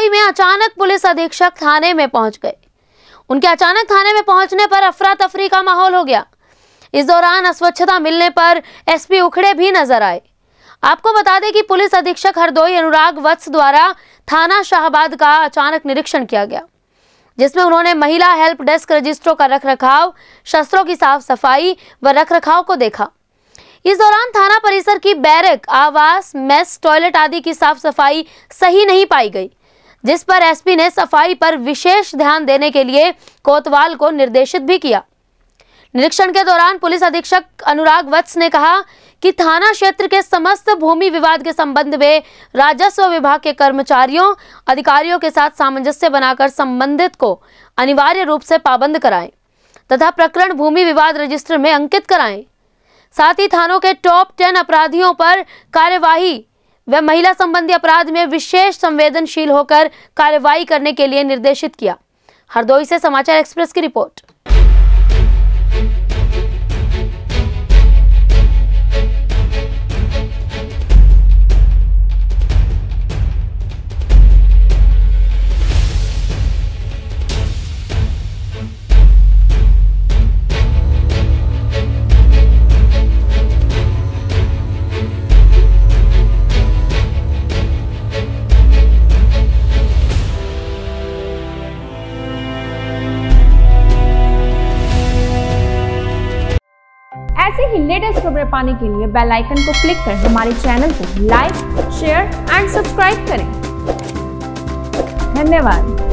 हरदोई में अचानक पुलिस अधीक्षक थाने में पहुंच गए। उनके अचानक थाने में पहुंचने पर अफरा तफरी का माहौल हो गया। इस दौरान अस्वच्छता मिलने पर एसपी उखड़े भी नजर आए। आपको बता दें कि पुलिस अधीक्षक हरदोई अनुराग वत्स द्वारा थाना शाहबाद का अचानक निरीक्षण किया गया, जिसमें उन्होंने महिला हेल्प डेस्क रजिस्ट्रों का रखरखाव, शस्त्रों की साफ सफाई व रखरखाव को देखा। इस दौरान थाना परिसर की बैरक, आवास, मेस, टॉयलेट आदि की साफ सफाई सही नहीं पाई गई, जिस पर एसपी ने सफाई पर विशेष ध्यान देने के लिए कोतवाल को निर्देशित भी किया। निरीक्षण के दौरान पुलिस अधीक्षक अनुराग वत्स ने कहा कि थाना क्षेत्र के समस्त भूमि विवाद के संबंध में राजस्व विभाग के कर्मचारियों, अधिकारियों के साथ सामंजस्य बनाकर संबंधित को अनिवार्य रूप से पाबंद कराएं तथा प्रकरण भूमि विवाद रजिस्टर में अंकित कराएं। साथ ही थानों के टॉप 10 अपराधियों पर कार्यवाही व महिला संबंधी अपराध में विशेष संवेदनशील होकर कार्रवाई करने के लिए निर्देशित किया। हरदोई से समाचार एक्सप्रेस की रिपोर्ट। ऐसे ही लेटेस्ट खबरें पाने के लिए बेल आइकन को क्लिक कर हमारे चैनल को लाइक, शेयर एंड सब्सक्राइब करें। धन्यवाद।